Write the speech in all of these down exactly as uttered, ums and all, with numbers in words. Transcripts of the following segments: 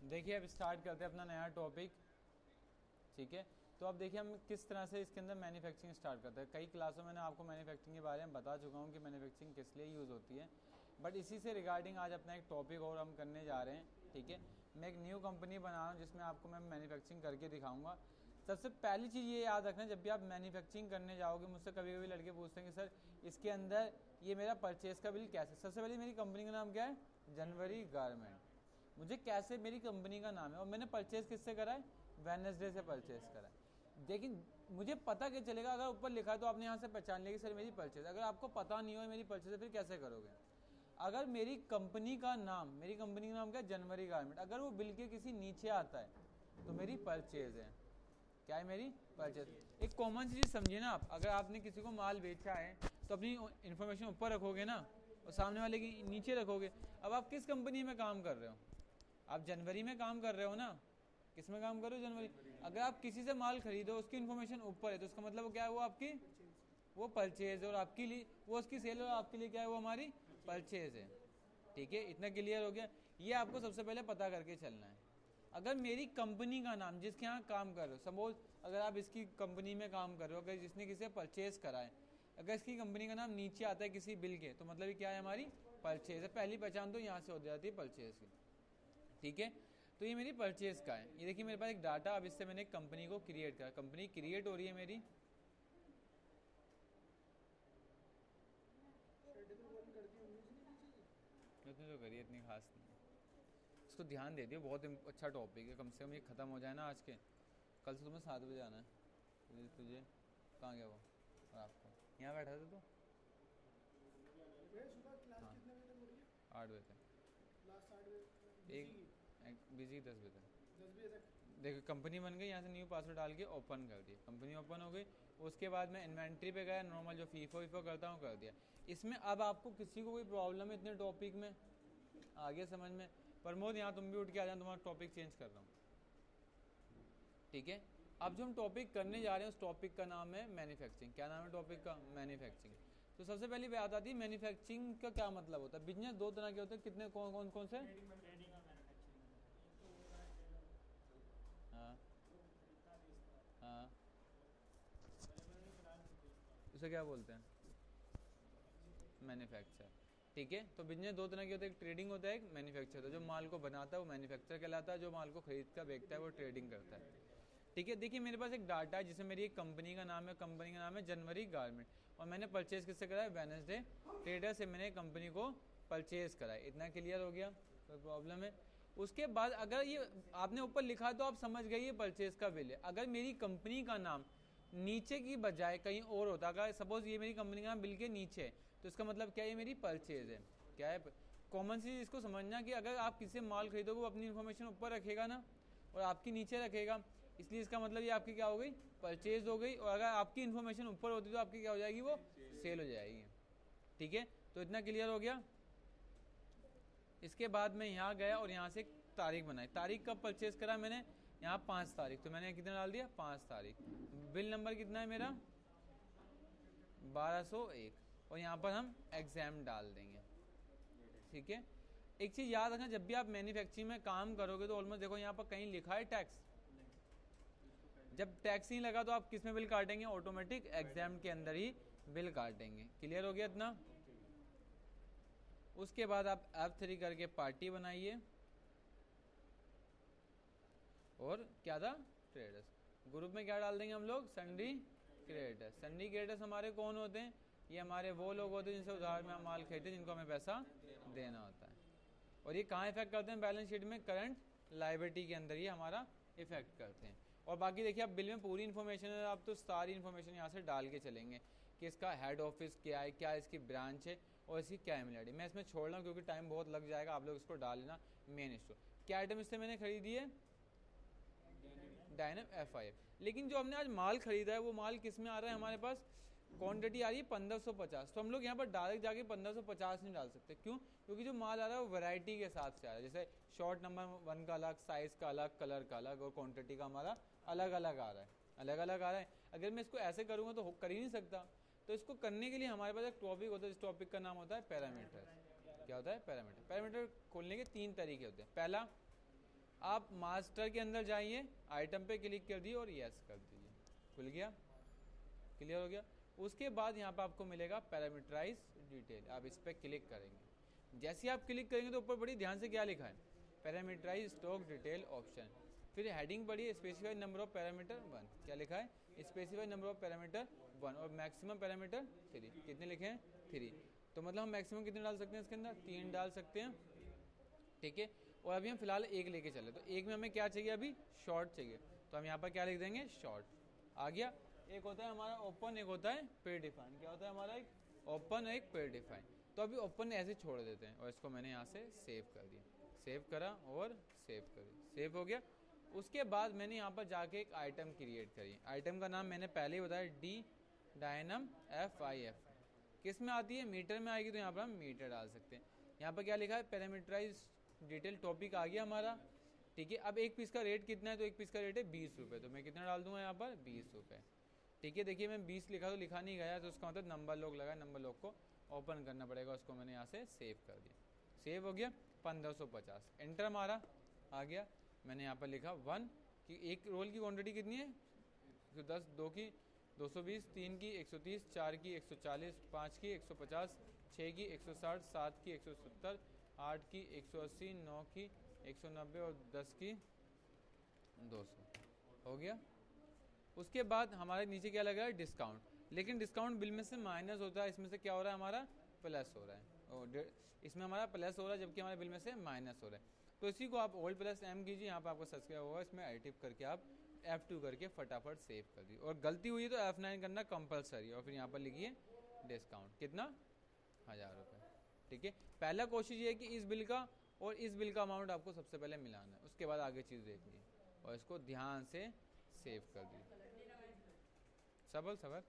देखिए अब स्टार्ट करते हैं अपना नया टॉपिक, ठीक है। तो अब देखिए हम किस तरह से इसके अंदर मैन्युफैक्चरिंग स्टार्ट करते हैं। कई क्लासों में मैंने आपको मैन्युफैक्चरिंग के बारे में बता चुका हूँ कि मैन्युफैक्चरिंग किस लिए यूज़ होती है, बट इसी से रिगार्डिंग आज अपना एक टॉपिक और हम करने जा रहे हैं, ठीक है। मैं एक न्यू कंपनी बना रहा हूँ जिसमें आपको मैं मैन्युफैक्चरिंग करके दिखाऊंगा। सबसे पहली चीज़ ये याद रखना, जब भी आप मैन्युफैक्चरिंग करने जाओगे, मुझसे कभी कभी लड़के पूछते हैं कि सर इसके अंदर ये मेरा परचेज़ का बिल कैसे। सबसे पहले मेरी कंपनी का नाम क्या है, जनवरी गारमेंट। मुझे कैसे, मेरी कंपनी का नाम है और मैंने परचेज़ किससे करा है, वेडनेसडे से परचेज़ करा है। लेकिन मुझे पता क्या चलेगा, अगर ऊपर लिखा है तो आपने यहाँ से पहचान लिया कि सर मेरी परचेज़। अगर आपको पता नहीं हो मेरी परचेज़ है फिर कैसे करोगे। अगर मेरी कंपनी का नाम, मेरी कंपनी का नाम क्या है, जनवरी गारमेंट, अगर वो बिल के किसी नीचे आता है तो मेरी परचेज़ है। क्या है, मेरी परचेज़। एक कॉमन चीज़ समझिए ना आप, अगर आपने किसी को माल बेचा है तो अपनी इन्फॉर्मेशन ऊपर रखोगे ना और सामने वाले की नीचे रखोगे। अब आप किस कंपनी में काम कर रहे हो, आप जनवरी में काम कर रहे हो ना, किस में काम कर रहे हो, जनवरी। अगर आप किसी से माल खरीदो उसकी इन्फॉर्मेशन ऊपर है तो उसका मतलब क्या है, वो आपकी वो परचेज है और आपके लिए वो उसकी सेल और आपके लिए क्या है, वो हमारी परचेज है, ठीक है। इतना क्लियर हो गया। ये आपको सबसे पहले पता करके चलना है। अगर मेरी कंपनी का नाम, जिसके यहाँ काम कर रहे हो, सपोज अगर आप इसकी कंपनी में काम कर रहे हो, अगर जिसने किसी परचेज करा है, अगर इसकी कंपनी का नाम नीचे आता है किसी बिल के, तो मतलब क्या है, हमारी परचेज है। पहली पहचान तो यहाँ से हो जाती है परचेज की, ठीक है। तो ये मेरी परचेज का है। ये देखिए मेरे पास एक डाटा, अब इससे मैंने एक कंपनी को क्रिएट करा, कंपनी क्रिएट हो रही है मेरी। इतनी तो करिए, इतनी खास नहीं है, इसको ध्यान दे दियो, बहुत अच्छा टॉपिक है। कम से कम ये ख़त्म हो जाए ना आज के, कल से तुम्हें सात बजे आना है। तुझे, तुझे कहाँ गया वो, और आपको यहाँ बैठा था तो हाँ आठ बजे तक, एक बिजी दस बजे तक। देखो कंपनी बन गई, यहाँ से न्यू पासवर्ड डाल के ओपन कर दिया, कंपनी ओपन हो गई। उसके बाद मैं इन्वेंट्री पे गया, नॉर्मल जो फीफो वीफो करता हूँ कर दिया। इसमें अब आपको किसी को कोई प्रॉब्लम है इतने टॉपिक में, आगे समझ में। प्रमोद यहाँ तुम भी उठ के आ जाओ, तुम्हारा टॉपिक चेंज कर रहा हूँ, ठीक है। अब जो हम टॉपिक करने जा रहे हैं उस टॉपिक का नाम है मैन्युफैक्चरिंग। क्या नाम है टॉपिक का, मैन्युफैक्चरिंग। तो सबसे पहली बात आती है मैन्युफैक्चरिंग का क्या मतलब होता है। बिजनेस दो तरह के होते हैं, कितने कौन कौन कौन से, हाँ हाँ, उसे क्या बोलते हैं, मैन्युफैक्चर, ठीक है। तो बिजनेस दो तरह के होते हैं, एक ट्रेडिंग होता है, एक मैन्युफैक्चर होता है। जो माल को बनाता है वो मैन्युफैक्चर कहलाता है, जो माल को खरीद कर बेचता है वो ट्रेडिंग करता है, ठीक है। देखिए मेरे पास एक डाटा है जिसमें मेरी एक कंपनी का नाम है, कंपनी का नाम है जनवरी गारमेंट, और मैंने परचेज किससे करा है, वेडनेसडे ट्रेडर से मैंने कंपनी को परचेज करा है। इतना क्लियर हो गया, कोई प्रॉब्लम है। उसके बाद अगर ये आपने ऊपर लिखा तो आप समझ गए ये परचेज का बिल है। अगर मेरी कंपनी का नाम नीचे की बजाय कहीं और होता, अगर सपोज ये मेरी कंपनी का नाम बिल के नीचे है तो इसका मतलब क्या है, ये मेरी परचेज है। क्या है, कॉमन सी इसको समझना कि अगर आप किसी से माल खरीदोगे वो अपनी इन्फॉर्मेशन ऊपर रखेगा ना और आपकी नीचे रखेगा, इसलिए इसका मतलब ये आपकी क्या हो गई, परचेज हो गई। और अगर आपकी इन्फॉर्मेशन ऊपर होती तो आपकी क्या हो जाएगी, वो सेल हो जाएगी, ठीक है। तो इतना क्लियर हो गया। इसके बाद मैं यहाँ गया और यहाँ से एक तारीख बनाई। तारीख कब परचेज करा मैंने, यहाँ पाँच तारीख, तो मैंने कितना डाल दिया, पाँच तारीख। बिल नंबर कितना है मेरा, बारह सौ एक, और यहाँ पर हम एग्जाम डाल देंगे, ठीक है। एक चीज़ याद रखना, जब भी आप मैन्युफैक्चरिंग में काम करोगे तो ऑलमोस्ट देखो यहाँ पर कहीं लिखा है टैक्स। जब टैक्स नहीं लगा तो आप किस में बिल काटेंगे, ऑटोमेटिक एग्जाम के अंदर ही बिल काटेंगे। क्लियर हो गया इतना। उसके बाद आप एफ थ्री करके पार्टी बनाइए, और क्या था, ट्रेडर्स। ग्रुप में क्या डाल देंगे हम लोग, सन्डी क्रिएटर्स। सन्डी क्रिएटर्स हमारे कौन होते हैं, ये हमारे वो लोग होते हैं जिनसे उधार में हम माल खरीदते हैं, जिनको हमें पैसा देना होता है। और ये कहाँ इफेक्ट करते हैं, बैलेंस शीट में करंट लायबिलिटी के अंदर ये हमारा इफेक्ट करते हैं। और बाकी देखिए आप बिल में पूरी इन्फॉर्मेशन है, आप तो सारी इन्फॉर्मेशन यहाँ से डाल के चलेंगे कि इसका हेड ऑफिस क्या है, क्या इसकी ब्रांच है और इसकी क्या इमेल। मैं इसमें छोड़ रहा हूँ क्योंकि टाइम बहुत लग जाएगा, आप लोग इसको डाल लेना। मेन स्टोर क्या आइटम इससे मैंने खरीदी है, डायनम एफ आई एफ। लेकिन जो हमने आज माल खरीदा है वो माल किस में आ रहा है, हमारे पास क्वांटिटी आ रही है पंद्रह सौ पचास। तो हम लोग यहाँ पर डायरेक्ट जाके पंद्रह सौ पचास नहीं डाल सकते, क्यों, क्योंकि जो माल आ रहा है वो वैरायटी के हिसाब से आ रहा है। जैसे शॉर्ट नंबर वन का अलग, साइज का अलग, कलर का अलग, और क्वांटिटी का हमारा अलग अलग आ रहा है, अलग अलग आ रहा है। अगर मैं इसको ऐसे करूँगा तो कर ही नहीं सकता। तो इसको करने के लिए हमारे पास एक टॉपिक होता है, इस टॉपिक का नाम होता है पैरामीटर। क्या होता है, पैरामीटर। पैरामीटर खोलने के तीन तरीके होते हैं। पहला, आप मास्टर के अंदर जाइए, आइटम पे क्लिक कर दिए और यस कर दीजिए, खुल गया, क्लियर हो गया। उसके बाद यहाँ पे आपको मिलेगा पैरामीटराइज डिटेल, आप इस पर क्लिक करेंगे। जैसे ही आप क्लिक करेंगे तो ऊपर बड़ी ध्यान से क्या लिखा है, पैरामीटराइज स्टॉक डिटेल ऑप्शन, फिर हेडिंग पढ़िए specify number of parameter one, क्या लिखा है, specify number of parameter one और मैक्सिमम पैरामीटर थ्री, कितने लिखे हैं, थ्री। तो मतलब हम मैक्सिमम कितने डाल सकते हैं इसके अंदर, तीन डाल सकते हैं, ठीक है। और अभी हम फिलहाल एक लेके चले, तो एक में हमें क्या चाहिए, अभी शॉर्ट चाहिए, तो हम यहाँ पर क्या लिख देंगे, शॉर्ट। आ गया। एक होता है हमारा ओपन, एक होता है प्री डिफाइन। क्या होता है हमारा, एक ओपन एक प्री डिफाइन। तो अभी ओपन ऐसे छोड़ देते हैं और इसको मैंने यहाँ से सेव कर दिया, सेव करा और सेव कर दिया, सेव हो गया। उसके बाद मैंने यहाँ पर जाके एक आइटम क्रिएट करी, आइटम का नाम मैंने पहले ही बताया, D dynam F I F. किस में आती है, मीटर में आएगी, तो यहाँ पर हम मीटर डाल सकते हैं। यहाँ पर क्या लिखा है, पैरामीटराइज डिटेल टॉपिक आ गया हमारा, ठीक है। अब एक पीस का रेट कितना है, तो एक पीस का रेट है बीस रुपये, तो मैं कितना डाल दूंगा यहाँ पर, बीस रुपये, ठीक है। देखिए मैं बीस लिखा तो लिखा नहीं गया, तो उसका मतलब नंबर लॉक लगा, नंबर लॉक को ओपन करना पड़ेगा, उसको मैंने यहाँ से सेव कर दिया, सेव हो गया। पंद्रह सौ पचास एंटर मारा, आ गया। मैंने यहाँ पर लिखा वन कि एक रोल की क्वांटिटी कितनी है, एक सौ दस, दो की दो सौ बीस, तीन की एक सौ तीस, चार की एक सौ चालीस, पाँच की एक सौ पचास, छः की एक सौ साठ, सात की एक सौ सत्तर, आठ की एक सौ अस्सी, नौ की एक सौ नब्बे और दस की दो सौ। हो गया। उसके बाद हमारे नीचे क्या लग रहा है, डिस्काउंट, लेकिन डिस्काउंट बिल में से माइनस होता है, इसमें से क्या हो रहा है हमारा, प्लस हो रहा है, और इसमें हमारा प्लस हो रहा है जबकि हमारे बिल में से माइनस हो रहा है। तो इसी को आप ओल्ड प्लस एम कीजिए, यहाँ पर आपको सब्सक्राइब होगा, इसमें एडिटिव करके आप एफ टू करके फटाफट सेव कर दीजिए, और गलती हुई तो एफ नाइन करना कंपलसरी, और फिर यहाँ पर लिखिए डिस्काउंट कितना, हज़ार रुपये, ठीक है। पहला कोशिश ये है कि इस बिल का और इस बिल का अमाउंट आपको सबसे पहले मिलाना है, उसके बाद आगे चीज़ देखनी है, और इसको ध्यान से सेव कर दीजिए। सबल सबर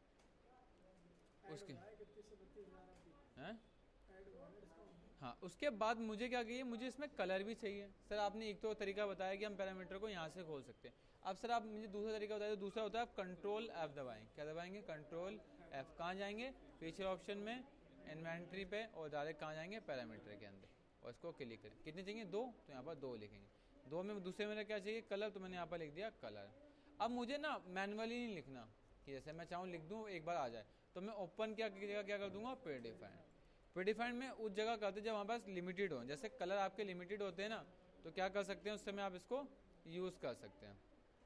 उसके हैं, हाँ। उसके बाद मुझे क्या चाहिए, मुझे इसमें कलर भी चाहिए। सर आपने एक तो तरीका बताया कि हम पैरामीटर को यहाँ से खोल सकते हैं, अब सर आप मुझे दूसरा तरीका बताइए। तो दूसरा होता है आप कंट्रोल एफ दबाएं, क्या दबाएंगे, कंट्रोल एफ। कहाँ जाएंगे, फीचर ऑप्शन में, इन्वेंट्री पे, और डायरेक्ट कहाँ जाएंगे, पैरामीटर के अंदर, और इसको क्लिक करें। कितने चाहिए, दो, तो यहाँ पर दो लिखेंगे। दो में दूसरे मेरा क्या चाहिए, कलर, तो मैंने यहाँ पर लिख दिया कलर। अब मुझे ना मैनुअली नहीं लिखना कि जैसे मैं चाहूँ लिख दूँ एक बार आ जाए, तो मैं ओपन क्या जगह क्या कर दूंगा, प्री डिफाइंड। प्री डिफाइंड में उस जगह करते जब हमारे पास लिमिटेड हो, जैसे कलर आपके लिमिटेड होते हैं ना, तो क्या कर सकते हैं, उस समय आप इसको यूज़ कर सकते हैं।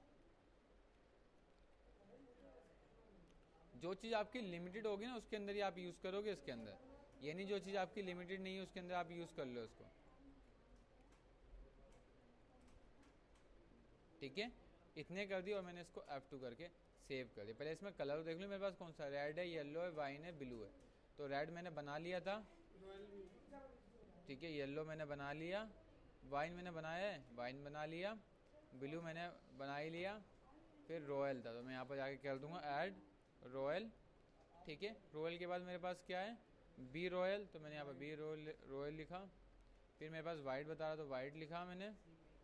जो चीज़ आपकी लिमिटेड होगी ना उसके अंदर ही आप यूज़ करोगे, इसके अंदर ये नहीं जो चीज़ आपकी लिमिटेड नहीं है उसके अंदर आप यूज़ कर लो उसको, ठीक है। इतने कर दिए और मैंने इसको एफ टू करके सेव कर दिया। पहले इसमें कलर देख लो मेरे पास कौन सा, रेड है, येलो है, वाइन है, ब्लू है। तो रेड मैंने बना लिया था, ठीक है। येलो मैंने बना लिया, वाइन मैंने बनाया है, वाइन बना लिया, ब्लू मैंने बना ही लिया, फिर रॉयल था, तो मैं यहाँ पर जाके कर दूंगा ऐड रॉयल, ठीक है। रॉयल के बाद मेरे पास क्या है, बी रॉयल, तो मैंने यहाँ पर बी रॉयल रॉयल लिखा। फिर मेरे पास वाइट बता रहा तो वाइट लिखा मैंने,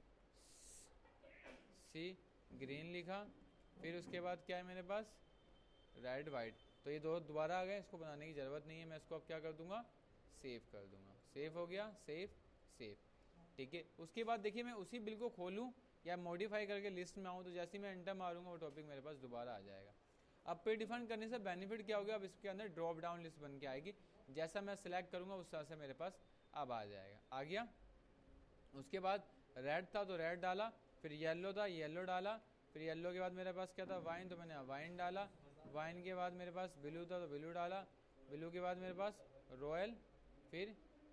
सी ग्रीन लिखा। फिर उसके बाद क्या है मेरे पास, रेड वाइट। तो ये दो दोबारा आ गए, इसको बनाने की ज़रूरत नहीं है, मैं इसको अब क्या कर दूंगा, सेव कर दूंगा। सेव हो गया, सेव सेव, ठीक है। उसके बाद देखिए मैं उसी बिल को खोलूँ या मॉडिफाई करके लिस्ट में आऊँ, तो जैसे ही मैं एंटर मारूंगा वो टॉपिक मेरे पास दोबारा आ जाएगा। अब पे डिफाइन करने से बेनिफिट क्या होगा, अब इसके अंदर ड्रॉप डाउन लिस्ट बन के आएगी, जैसा मैं सिलेक्ट करूँगा उस तरह से मेरे पास अब आ जाएगा। आ गया। उसके बाद रेड था तो रेड डाला, फिर येलो था येलो डाला, फिर येलो के बाद मेरे पास क्या था, वाइन, तो मैंने वाइन डाला। वाइन के बाद मेरे पास ब्लू था तो ब्लू डाला, ब्लू के बाद मेरे पास रॉयल, फिर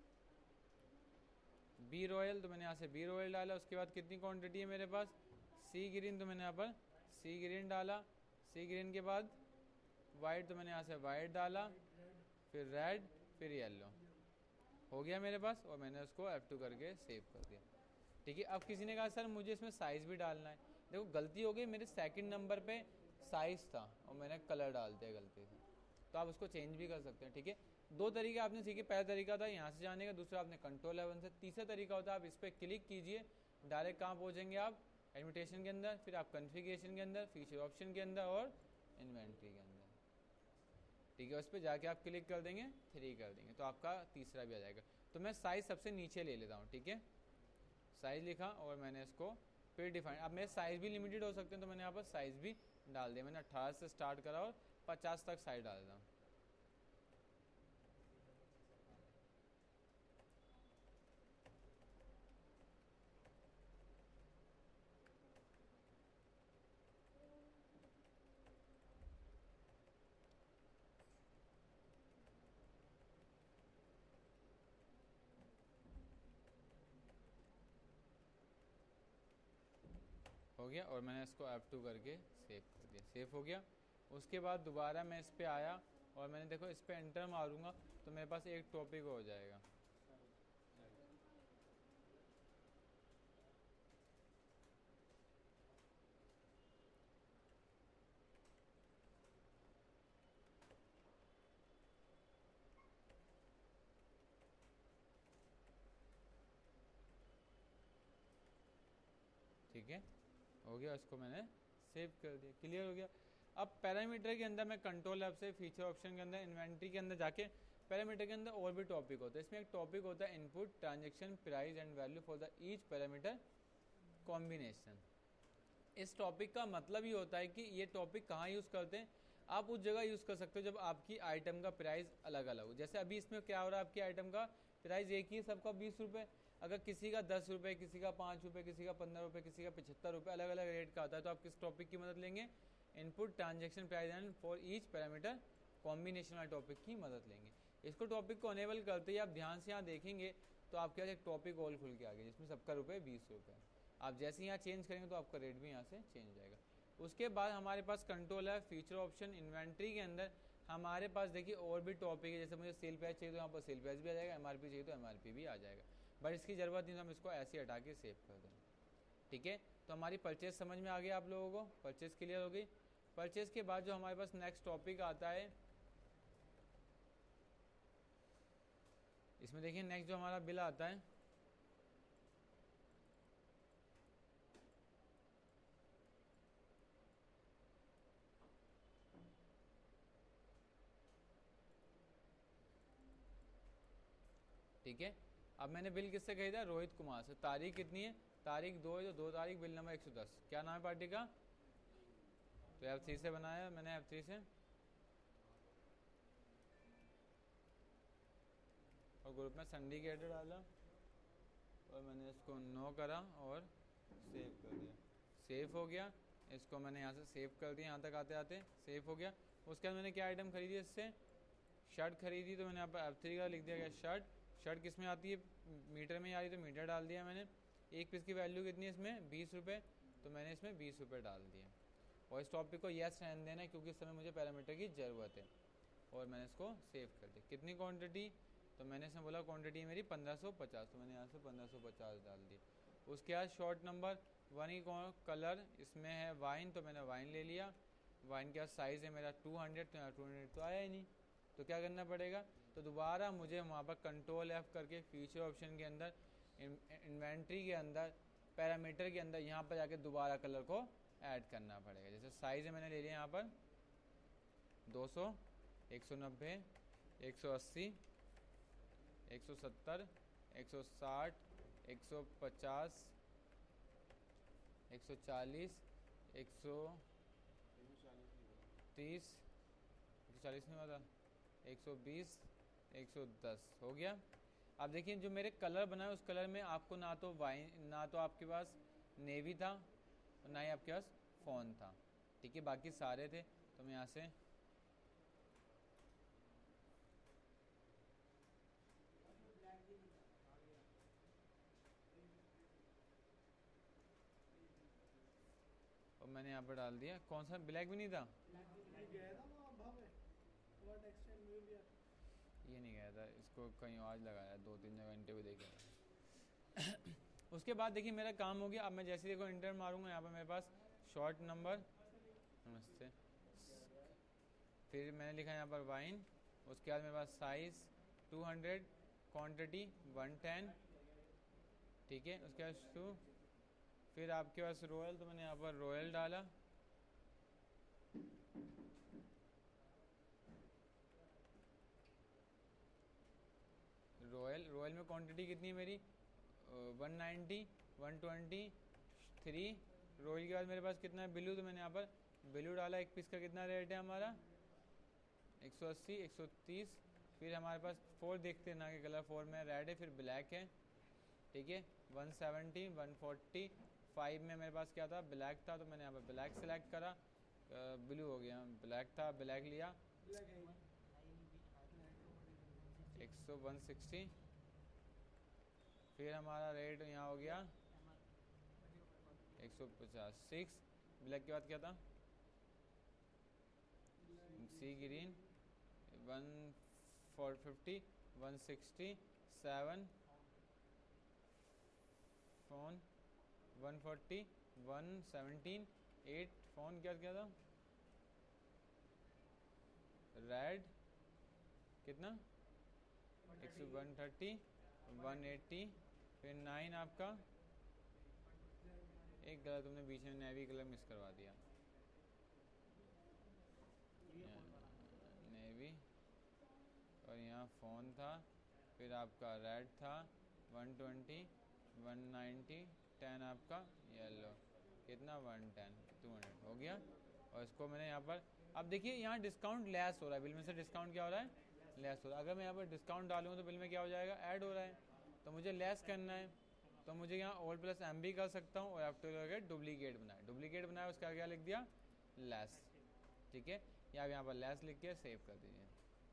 बी रॉयल, तो मैंने यहाँ से बी रॉयल डाला। उसके बाद कितनी क्वांटिटी है मेरे पास, सी ग्रीन, तो मैंने यहाँ पर सी ग्रीन डाला। सी ग्रीन के बाद वाइट, तो मैंने यहाँ से वाइट डाला, फिर रेड, फिर येलो, हो गया मेरे पास, और मैंने उसको एफ टू करके सेव कर दिया, ठीक है। अब किसी ने कहा सर मुझे इसमें साइज़ भी डालना है, देखो गलती हो गई, मेरे सेकंड नंबर पे साइज़ था और मैंने कलर डाल दिया गलती से, तो आप उसको चेंज भी कर सकते हैं, ठीक है। दो तरीके आपने सीखे, पहला तरीका था यहाँ से जाने का, दूसरा आपने कंट्रोल एवन से, तीसरा तरीका होता है आप इस पर क्लिक कीजिए, डायरेक्ट कहाँ पहुँचेंगे आप, एडमिटेशन के अंदर, फिर आप कन्फिगरेशन के अंदर, फीचर ऑप्शन के अंदर और इन्वेंट्री के अंदर, ठीक है। उस पर जाके आप क्लिक कर देंगे, थ्री कर देंगे, तो आपका तीसरा भी आ जाएगा। तो मैं साइज़ सबसे नीचे ले लेता हूँ, ठीक है। साइज़ लिखा और मैंने इसको प्री डिफाइंड, अब मेरे साइज़ भी लिमिटेड हो सकते हैं तो मैंने यहाँ पर साइज़ भी डाल दिया। मैंने अट्ठारह से स्टार्ट करा और पचास तक साइज डाल दा। हो गया और मैंने इसको एफ टू करके सेव कर दिया, सेव हो गया। उसके बाद दोबारा मैं इस पर आया और मैंने देखो इस पर एंटर मारूंगा तो मेरे पास एक टॉपिक हो जाएगा। ठीक है, हो गया, इसको मैंने सेव कर दिया, क्लियर हो गया। अब पैरामीटर के अंदर मैं कंट्रोल ऐप से फीचर ऑप्शन के अंदर इन्वेंट्री के अंदर जाके पैरामीटर के अंदर और भी टॉपिक होता है। इसमें एक टॉपिक होता है input transaction price and value for the each parameter combination. इस टॉपिक का मतलब ये होता है कि ये टॉपिक कहाँ यूज़ करते हैं, आप उस जगह यूज़ कर सकते हो जब आपकी आइटम का प्राइस अलग अलग हो। जैसे अभी इसमें क्या हो रहा है, आपकी आइटम का प्राइस एक ही है, सबका बीस रुपये, अगर किसी का दस रुपये, किसी का पाँच रुपये, किसी का पंद्रह रुपये, किसी का पचहत्तर रुपये, अलग अलग रेट का आता है, तो आप किस टॉपिक की मदद लेंगे, input transaction price and for each parameter combination वाले टॉपिक की मदद लेंगे। इसको टॉपिक को अनेबल करते ही आप ध्यान से यहाँ देखेंगे तो आपके पास एक टॉपिक और खुल के आ गया जिसमें सबका रुपये बीस रुपये। आप जैसे यहाँ चेंज करेंगे तो आपका रेट भी यहाँ से चेंज हो जाएगा। उसके बाद हमारे पास कंट्रोल है फीचर ऑप्शन इन्वेंट्री के अंदर। हमारे पास देखिए और भी टॉपिक है, जैसे मुझे सेल प्राइस चाहिए तो यहाँ पर सेल प्राइस भी आ जाएगा, एमआरपी चाहिए तो एमआरपी भी आ जाएगा, बट इसकी ज़रूरत नहीं, तो हम इसको ऐसे हटा के सेव कर दें। ठीक है, तो हमारी परचेज समझ में आ गया आप लोगों को, परचेज क्लियर हो गई। परचेज के बाद जो हमारे पास नेक्स्ट टॉपिक आता है, इसमें देखिए नेक्स्ट जो हमारा बिल आता है, ठीक है। अब मैंने बिल किससे खरीदा, रोहित कुमार से। तारीख कितनी है, तारीख दो है, तो दो तारीख, बिल नंबर एक सौ दस। क्या नाम है पार्टी का, तो एफ थ्री से बनाया मैंने, एफ थ्री से, और ग्रुप में संडी के एड्रेस डाला और मैंने इसको नो करा और सेव कर दिया, सेव हो गया। इसको मैंने यहाँ से सेव कर दिया, यहाँ तक आते आते सेव हो गया। उसके बाद मैंने क्या आइटम खरीदी, इससे शर्ट खरीदी, तो मैंने यहाँ पर एफ थ्री का लिख दिया गया शर्ट। शर्ट किस में आती है, मीटर में ही आ रही, तो मीटर डाल दिया मैंने। एक पीस की वैल्यू कितनी है इसमें, बीस रुपये, तो मैंने इसमें बीस रुपये डाल दिए। और इस टॉपिक को येस रहने देना है क्योंकि इस समय मुझे पैरामीटर की ज़रूरत है, और मैंने इसको सेव कर दिया। कितनी क्वांटिटी, तो मैंने इसमें बोला क्वांटिटी मेरी पंद्रह सौ पचास, तो मैंने यहाँ से पंद्रह सौ पचास डाल दी। उसके बाद शॉर्ट नंबर वन ही कलर, इसमें है वाइन, तो मैंने वाइन ले लिया। वाइन का साइज़ है मेरा टू हंड्रेड, तो यहाँ टू हंड्रेड तो आया ही नहीं, तो क्या करना पड़ेगा, तो दोबारा मुझे वहाँ पर कंट्रोल एफ करके फीचर ऑप्शन के अंदर इन्वेंट्री के अंदर पैरामीटर के अंदर यहाँ पर जाके दोबारा कलर को ऐड करना पड़ेगा। जैसे साइज़ मैंने ले लिया यहाँ पर दो सौ, एक सौ नब्बे, एक सौ अस्सी, एक सौ सत्तर, एक सौ साठ, एक सौ पचास, एक सौ चालीस, एक सौ तीस, एक सौ चालीस नहीं होता, एक सौ बीस, एक सौ दस, हो गया। अब देखिए जो मेरे कलर बनाए उस कलर में आपको ना तो वाइन, ना तो आपके पास नेवी था, और ना ही आपके पास फ़ॉन था, ठीक है, बाकी सारे थे। तो मैं यहाँ से और मैंने यहाँ पर डाल दिया, कौन सा ब्लैक भी नहीं था, ये नहीं गया था, इसको कहीं आज लगाया, दो तीन जगह इंटरव्यू देखे। उसके बाद देखिए मेरा काम हो गया। अब मैं जैसे देखो इंटर मारूंगा, यहाँ पर मेरे पास शॉर्ट नंबर, नमस्ते, फिर मैंने लिखा यहाँ पर वाइन। उसके बाद मेरे पास size two hundred, quantity one ten, ठीक है। उसके बाद टू, फिर आपके पास रॉयल, तो मैंने यहाँ पर रॉयल डाला। रॉयल, रॉयल में क्वांटिटी कितनी है मेरी one ninety, one twenty three. Royal के बाद मेरे पास कितना है ब्लू, तो मैंने यहाँ पर ब्लू डाला। एक पीस का कितना रेट है हमारा एक सौ अस्सी एक सौ तीस। फिर हमारे पास फोर देखते हैं ना कि कलर फोर में रेड है, फिर ब्लैक है, ठीक है। One seventy one forty five में मेरे पास क्या था, ब्लैक था, तो मैंने यहाँ पर ब्लैक सेलेक्ट करा। ब्लू हो गया, ब्लैक था, ब्लैक लिया। एक सौ वन सिक्सटी। फिर हमारा रेट यहाँ हो गया एक सौ पचास सिक्स। ब्लैक के बाद क्या था, sea green one four fifty one sixty seven. Phone one forty one seventeen eight. Phone क्या क्या था, रेड कितना एक सौ वन थर्टी वन एट्टी। फिर नाइन आपका, एक कलर तुमने बीच में नेवी कलर मिस करवा दिया, नेवी। और यहाँ फ़ोन था, फिर आपका रेड था one twenty one ninety ten आपका येलो कितना वन टेन टू हंड्रेड हो गया। और इसको मैंने यहाँ पर, अब देखिए यहाँ डिस्काउंट लेस हो रहा है, बिल में से डिस्काउंट क्या हो रहा है, लेस हो रहा है। अगर मैं यहाँ पर डिस्काउंट डालूँ तो बिल में क्या हो जाएगा, ऐड हो रहा है। तो मुझे लेस करना है, तो मुझे यहाँ ऑल प्लस एम भी कर सकता हूँ, और आफ्टर करके डुप्लीकेट बनाया, डुप्लीकेट बनाया उसका क्या लिख दिया, लेस, ठीक है। या आप यहाँ पर लेस लिख के सेव कर दीजिए,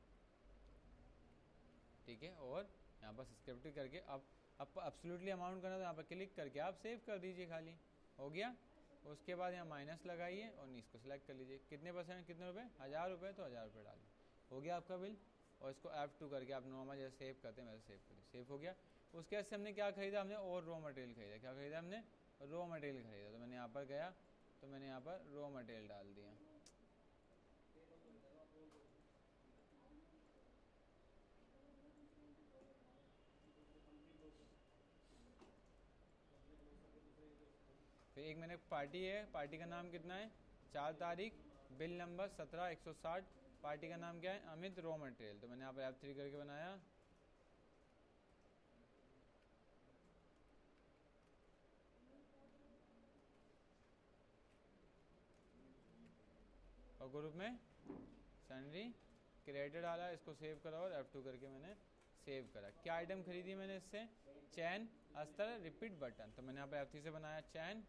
ठीक है। और यहाँ पर सब्सक्रिप्टिव करके अब अब एब्सोल्युटली अमाउंट करना, तो यहाँ पर क्लिक करके आप सेव कर दीजिए, खाली हो गया। उसके बाद यहाँ माइनस लगाइए और इसको सिलेक्ट कर लीजिए, कितने परसेंट कितने रुपए, हज़ार रुपये, तो हज़ार रुपये डालिए, हो गया आपका बिल। और इसको एफ टू करके आप नॉर्मल जैसे सेव करते हैं वैसे सेव करिए, सेव हो गया। उसके बाद से हमने क्या खरीदा, हमने और रॉ मटेरियल खरीदा। क्या खरीदा हमने, रॉ मटेरियल खरीदा। तो मैंने यहाँ पर गया, तो मैंने यहाँ पर रॉ मटेरियल डाल दिया, फिर एक मैंने पार्टी है, पार्टी का नाम कितना है, चार तारीख, बिल नंबर सत्रह एक सौ साठ। पार्टी का नाम क्या है, अमित रॉ मटेरियल। तो मैंने यहाँ पर एफ थ्री करके बनाया, और ग्रुप में सैलरी क्रिएटर डाला, इसको सेव करा और एफ टू करके मैंने सेव करा। क्या आइटम खरीदी मैंने इससे, चैन, अस्तर, रिपीट बटन। तो मैंने यहाँ पर एफ थ्री से बनाया चैन,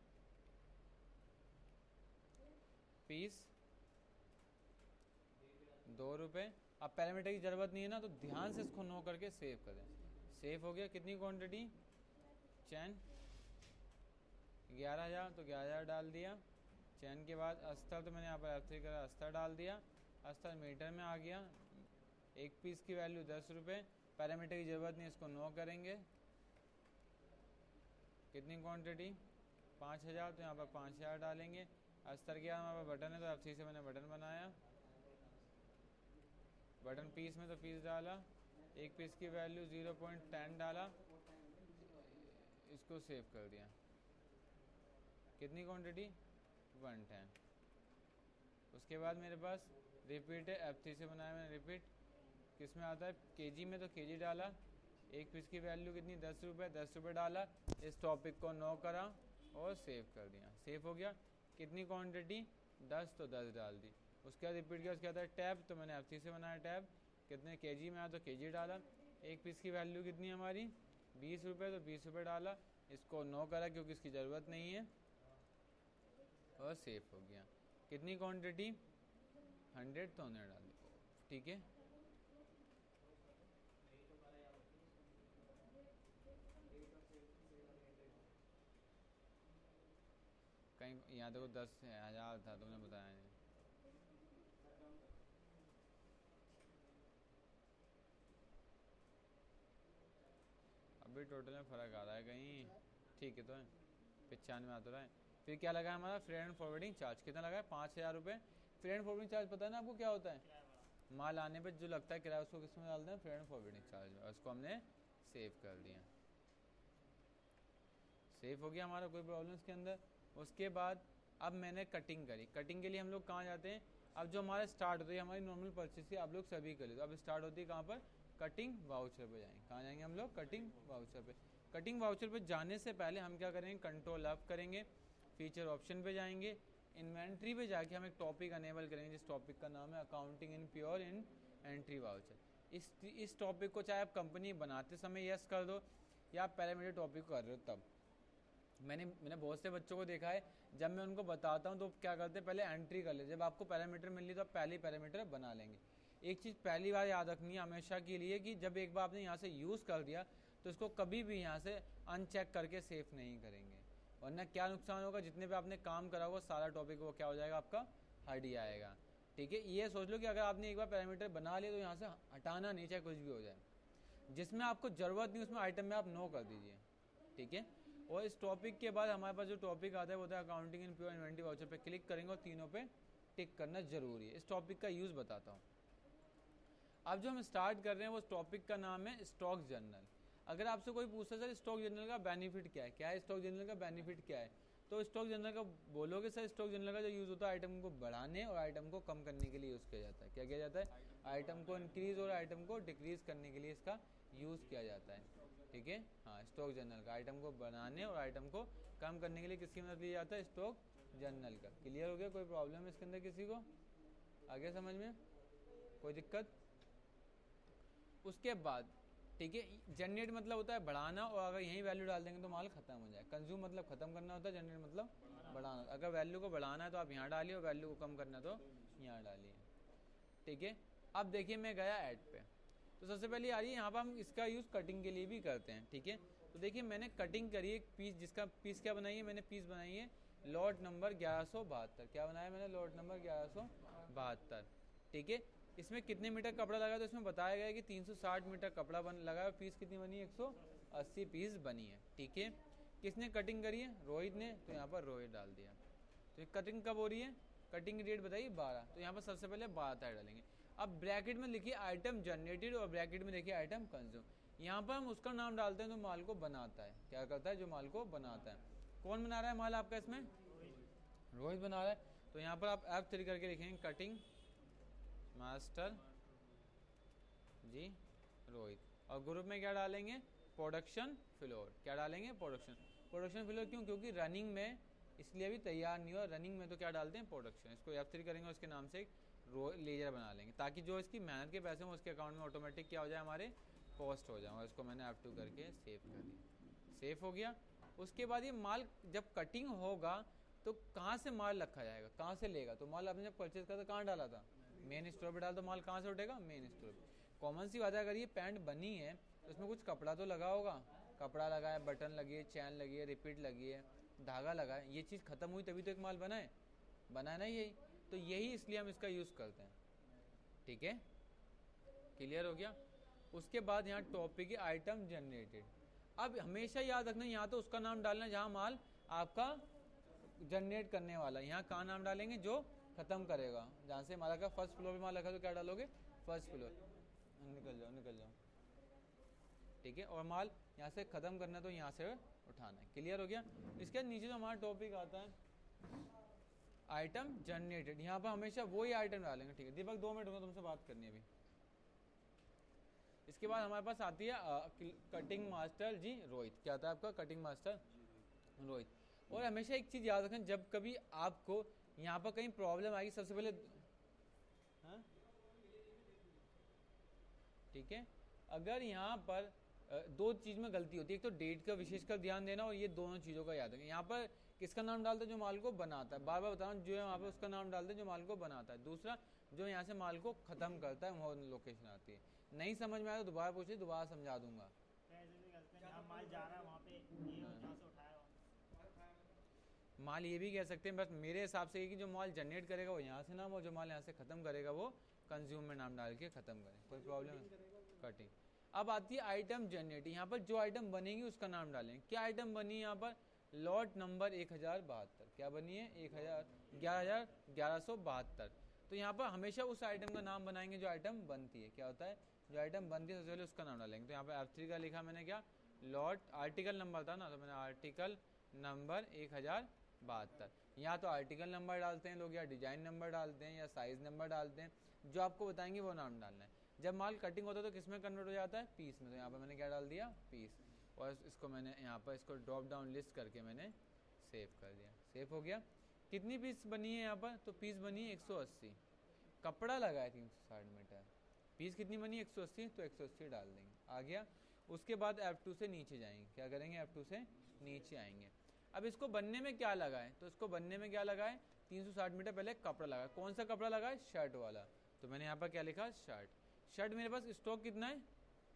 पीस दो रुपये। अब पैरामीटर की ज़रूरत नहीं है ना, तो ध्यान से इसको नो करके सेव कर दें। सेव हो गया। कितनी क्वांटिटी, चैन ग्यारह हज़ार, तो ग्यारह हज़ार डाल दिया। चैन के बाद अस्तर, तो मैंने यहाँ पर एफ थ्री करा, अस्तर डाल दिया। अस्तर मीटर में आ गया, एक पीस की वैल्यू दस रुपये। पैरामीटर की ज़रूरत नहीं, इसको नो करेंगे। कितनी क्वांटिटी, पाँच हज़ार, तो यहाँ पर पाँच हज़ार डालेंगे। अस्तर के बाद हमारे पास बटन है, तो एफ थ्री से मैंने बटन बनाया, बटन पीस में तो पीस डाला, एक पीस की वैल्यू ज़ीरो पॉइंट टेन डाला, इसको सेव कर दिया। कितनी क्वांटिटी, वन टेन। उसके बाद मेरे पास रिपीट है, एफ थ्री से बनाया मैंने रिपीट, किस में आता है, केजी में, तो केजी डाला। एक पीस की वैल्यू कितनी, दस रुपये, दस रुपये डाला। इस टॉपिक को नो करा और सेव कर दिया, सेव हो गया। कितनी क्वांटिटी, दस, तो दस डाल दी। उसके बाद रिपीट किया, उसके बाद टैब, तो मैंने एफ थ्री से बनाया टैब, कितने केजी में आया, तो केजी डाला। एक पीस की वैल्यू कितनी हमारी, बीस रुपये, तो बीस रुपये डाला। इसको नो करा क्योंकि इसकी ज़रूरत नहीं है, और सेव हो गया। कितनी क्वांटिटी, हंड्रेड, तो हंड्रेड डाल दी, ठीक है। कहीं यहाँ देखो दस हज़ार था, तुमने बताया नहीं। अभी टोटल में फ़र्क आ रहा है कहीं, ठीक है। तो पचानवे आ तो रहा है। फिर क्या लगा हमारा, फ्रेंड एंड फॉरवर्डिंग चार्ज, कितना लगा है, पाँच हज़ार रुपये। फ्रेंड एंड फॉरवर्डिंग चार्ज पता है ना आपको क्या होता है, माल आने पे जो लगता है किराया, उसको किस में डालते हैं, फ्रेंड एंड फॉरवर्डिंग चार्ज में। और उसको हमने सेव कर दिया, सेव हो गया हमारा, कोई प्रॉब्लम इसके अंदर। उसके बाद अब मैंने कटिंग करी। कटिंग के लिए हम लोग कहाँ जाते हैं, अब जो हमारा स्टार्ट होती है हमारी नॉर्मल परचेस की, आप लोग सभी कर लीजिए। अब स्टार्ट होती है कहाँ पर, कटिंग वाउचर पे जाएंगे। कहाँ जाएंगे हम लोग, कटिंग वाउचर पे। कटिंग वाउचर पे जाने से पहले हम क्या करेंगे, कंट्रोल एफ करेंगे, फीचर ऑप्शन पे जाएंगे, इन्वेंट्री पे जाके हम एक टॉपिक अनेबल करेंगे जिस टॉपिक का नाम है accounting in pure in entry voucher. इस इस टॉपिक को चाहे आप कंपनी बनाते समय यस कर दो या आप पैरामीटर टॉपिक कर रहे हो तब। मैंने मैंने बहुत से बच्चों को देखा है, जब मैं उनको बताता हूँ तो क्या करते हैं, पहले एंट्री कर ले, जब आपको पैरामीटर मिल ली तो आप पहले पैरामीटर बना लेंगे। एक चीज़ पहली बार याद रखनी है हमेशा के लिए कि जब एक बार आपने यहाँ से यूज़ कर दिया तो इसको कभी भी यहाँ से अनचेक करके सेव नहीं करेंगे, वरना क्या नुकसान होगा, जितने पे आपने काम करा होगा सारा टॉपिक वो क्या हो जाएगा, आपका हट ही आएगा। ठीक है, ये सोच लो कि अगर आपने एक बार पैरामीटर बना लिया तो यहाँ से हटाना नहीं, चाहे कुछ भी हो जाए। जिसमें आपको ज़रूरत नहीं उसमें आइटम में आप नो कर दीजिए। ठीक है, और इस टॉपिक के बाद हमारे पास जो टॉपिक आता है वो होता है accounting in pure inventory voucher पे क्लिक करेंगे और तीनों पे टिक करना जरूरी है। इस टॉपिक का यूज़ बताता हूँ। अब जो हम स्टार्ट कर रहे हैं वो टॉपिक का नाम है स्टॉक जर्नल। अगर आपसे कोई पूछता है सर स्टॉक जर्नल का बेनिफिट क्या है, क्या है स्टॉक जर्नल का बेनिफिट क्या है, तो स्टॉक जर्नल का बोलोगे सर स्टॉक जर्नल का जो यूज़ होता है आइटम को बढ़ाने और आइटम को कम करने के लिए यूज़ किया जाता है। क्या किया जाता है, आइटम को इंक्रीज और आइटम को डिक्रीज करने के लिए इसका यूज़ किया जाता है। ठीक है, हाँ, स्टॉक जर्नल का आइटम को बनाने और आइटम को कम करने के लिए किसकी मदद लिया जाता है, स्टॉक जर्नल का। क्लियर हो गया, कोई प्रॉब्लम है इसके अंदर किसी को, आगे समझ में कोई दिक्कत? उसके बाद ठीक है, जनरेट मतलब होता है बढ़ाना, और अगर यही वैल्यू डाल देंगे तो माल खत्म हो जाए। कंज्यूम मतलब खत्म करना होता है, जनरेट मतलब बढ़ाना। अगर वैल्यू को बढ़ाना है तो आप यहाँ डालिए और वैल्यू को कम करना है तो यहाँ डालिए। ठीक है, अब देखिए मैं गया ऐड पे, तो सबसे पहले आ रही है यहाँ पर हम इसका यूज़ कटिंग के लिए भी करते हैं। ठीक है, तो देखिए मैंने कटिंग करी एक पीस, जिसका पीस क्या बनाई है मैंने, पीस बनाई है लॉट नंबर ग्यारह सौ बहत्तर। क्या बनाया मैंने, लॉट नंबर ग्यारह सौ बहत्तर। ठीक है, इसमें कितने मीटर कपड़ा लगा तो इसमें बताया गया है कि तीन सौ साठ मीटर कपड़ा बन लगा है, पीस कितनी बनी है, एक सौ अस्सी पीस बनी है। ठीक है, किसने कटिंग करी है, रोहित ने, तो यहाँ पर रोहित डाल दिया। तो ये कटिंग कब हो रही है, कटिंग की डेट बताइए बारह, तो यहाँ पर सबसे पहले बारह तारीख डालेंगे। अब ब्रैकेट में लिखिए आइटम जनरेटेड और ब्रैकेट में देखिए आइटम कंज्यूम। यहाँ पर हम उसका नाम डालते हैं जो माल को बनाता है। क्या करता है, जो माल को बनाता है। कौन बना रहा है माल आपका इसमें, रोहित बना रहा है। तो यहाँ पर आप एफ थ्री करके लिखेंगे कटिंग मास्टर जी रोहित, और ग्रुप में क्या डालेंगे, प्रोडक्शन फ्लोर। क्या डालेंगे, प्रोडक्शन प्रोडक्शन फ्लोर। क्यों, क्योंकि रनिंग में इसलिए अभी तैयार नहीं हुआ, रनिंग में तो क्या डालते हैं, प्रोडक्शन। इसको एफ थ्री करेंगे, उसके नाम से एक रो लेजर बना लेंगे, ताकि जो इसकी मेहनत के पैसे हों उसके अकाउंट में ऑटोमेटिक क्या हो जाए, हमारे पोस्ट हो जाए। इसको मैंने एफ टू करके सेव कर दिया, सेव हो गया। उसके बाद ये माल जब कटिंग होगा तो कहाँ से माल रखा जाएगा, कहाँ से लेगा, तो माल आपने जब परचेज करा था कहाँ डाला था, मेन स्टोर पे डाल, तो माल कहाँ से उठेगा, मेन स्टोर पे। कॉमन सी बात है, अगर ये पैंट बनी है तो उसमें कुछ कपड़ा तो लगा होगा, कपड़ा लगा है, बटन लगी है, चैन लगी है, रिपीट लगी है, धागा लगा है, ये चीज़ खत्म हुई तभी तो एक माल बना है, बना है ना यही, तो यही इसलिए हम इसका यूज़ करते हैं। ठीक है, क्लियर हो गया। उसके बाद यहाँ टॉपिक है आइटम जनरेटेड। अब हमेशा याद रखना, यहाँ तो उसका नाम डालना जहाँ माल आपका जनरेट करने वाला, यहाँ कहाँ नाम डालेंगे, जो खत्म करेगा। जहाँ से माला का फर्स्ट फ्लोर पे माल रखा तो क्या डालोगे, फर्स्ट फ्लोर। निकल जाओ निकल जाओ। ठीक है, और माल यहाँ से खत्म करना तो यहाँ से उठाना है। क्लियर हो गया। इसके नीचे जो हमारा टॉपिक आता है आइटम जनरेटेड, यहाँ पर हमेशा वही आइटम डालेंगे। ठीक है दीपक, दो मिनट होगा, तुमसे बात करनी है अभी। इसके बाद हमारे पास आती है कटिंग मास्टर जी रोहित। क्या था आपका, कटिंग मास्टर रोहित। और हमेशा एक चीज़ याद रखें, जब कभी आपको यहाँ पर कहीं प्रॉब्लम आएगी, सबसे पहले हाँ ठीक है, अगर यहाँ पर दो चीज़ में गलती होती है, एक तो डेट का विशेषकर ध्यान देना और ये दोनों चीज़ों का याद रखें। यहाँ पर किसका नाम डालते हैं, जो माल को बनाता है, बार बार बता रहा हूँ, जो है वहाँ पर उसका नाम डालते हैं जो माल को बनाता है। दूसरा, जो यहाँ से माल को ख़त्म करता है वो लोकेशन आती है। नहीं समझ में आया तो दोबारा पूछिए, दोबारा समझा दूंगा। माल ये भी कह सकते हैं, बस मेरे हिसाब से कि जो माल जनरेट करेगा वो यहाँ से नाम, और जो माल यहाँ से ख़त्म करेगा वो कंज्यूम में नाम डाल के ख़त्म करें। कोई प्रॉब्लम है, कटिंग। अब आती है आइटम जनरेट। यहाँ पर जो आइटम बनेगी उसका नाम डालें। क्या आइटम बनी है यहाँ पर, लॉट नंबर एक हज़ार बहत्तर। क्या बनी है, एक हज़ार ग्यारह हज़ार ग्यारह सौ बहत्तर। तो यहाँ पर हमेशा उस आइटम का नाम बनाएंगे जो आइटम बनती है। क्या होता है, जो आइटम बनती है सबसे पहले उसका नाम डालेंगे। तो यहाँ पर एफ थ्री का लिखा मैंने, क्या लॉट, आर्टिकल नंबर था ना, तो मैंने आर्टिकल नंबर एक हज़ार बहत्तर। या तो आर्टिकल नंबर डालते हैं लोग, या डिजाइन नंबर डालते हैं, या साइज नंबर डालते हैं, जो आपको बताएंगे वो नाम डालना है। जब माल कटिंग होता है तो किस में कन्वर्ट हो जाता है, पीस में। तो यहाँ पर मैंने क्या डाल दिया, पीस। और इसको मैंने यहाँ पर इसको ड्रॉप डाउन लिस्ट करके मैंने सेव कर दिया। सेव हो गया। कितनी पीस बनी है यहाँ पर? तो पीस बनी है एक सौ अस्सी। कपड़ा लगा है तीन सौ साठ मीटर। पीस कितनी बनी? एक सौ अस्सी। तो एक सौ अस्सी डाल देंगे, आ गया। उसके बाद एफ टू से नीचे जाएंगे, क्या करेंगे? एफ टू से नीचे आएंगे। अब इसको बनने में क्या लगा है? तो इसको बनने में क्या लगा है? तीन सौ साठ मीटर पहले कपड़ा लगा। कौन सा कपड़ा लगा है? शर्ट वाला। तो मैंने यहाँ पर क्या लिखा? शर्ट। शर्ट मेरे पास स्टॉक कितना है?